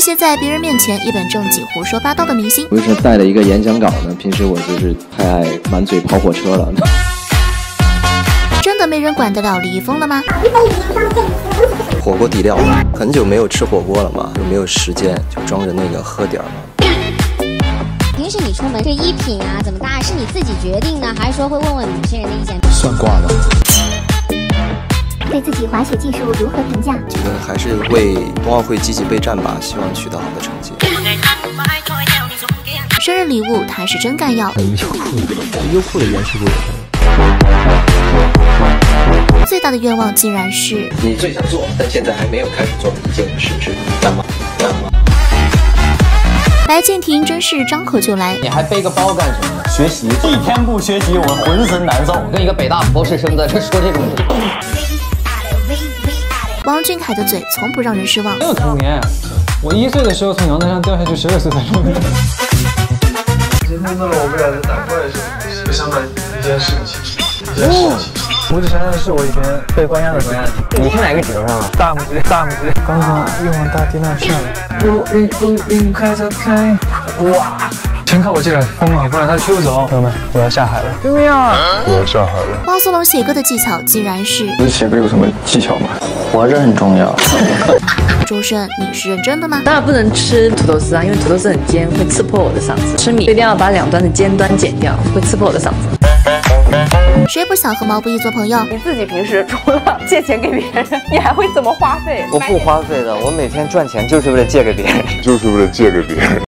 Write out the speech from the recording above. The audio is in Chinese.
些在别人面前一本正经胡说八道的明星。 为什么带了一个演讲稿呢？平时我就是太爱满嘴跑火车了。 真的没人管得了李易峰了吗？ 火锅底料，很久没有吃火锅了嘛，又没有时间，就装着那个喝点儿嘛。 平时你出门这衣品啊怎么搭，是你自己决定呢，还是说会问问某些人的意见？ 算卦了。 对自己滑雪技术如何评价？ 觉得还是为冬奥会积极备战吧，希望取得好的成绩。 生日礼物他是真敢要。 优酷的原始部也最大的愿望竟然是你最想做但现在还没有开始做的一件事是干嘛？ 白敬亭真是张口就来。 你还背个包干什么呢？学习，一天不学习我浑身难受。跟一个北大博士生在这说这种。 王俊凯的嘴从不让人失望。 没有童年，我1岁的时候从阳台上掉下去，12岁才入门。 今天到了我未来的难怪是悲伤的一件事情。拇指山是我以前被关押的地方。 你是哪个指头上啊？ 大拇指。刚刚玉皇大帝那上了。云开着开，哇！全靠我这点风啊，不然他吹不走。朋友们，我要下海了。救命啊！我要下海了。 汪苏泷写歌的技巧竟然是…… 写歌有什么技巧吗？ 活着很重要。 周深，你是认真的吗？ 当然不能吃土豆丝啊，因为土豆丝很尖，会刺破我的嗓子。吃米一定要把两端的尖端剪掉，会刺破我的嗓子。 谁不想和毛不易做朋友？ 你自己平时除了借钱给别人，你还会怎么花费？ 我不花费的，我每天赚钱就是为了借给别人。